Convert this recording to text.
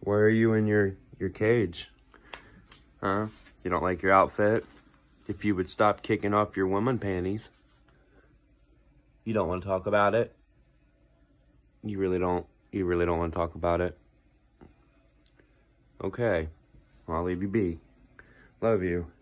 Why are you in your cage? Huh? You don't like your outfit? If you would stop kicking up your woman panties. You don't want to talk about it? You really don't want to talk about it? Okay. Well, I'll leave you be. Love you.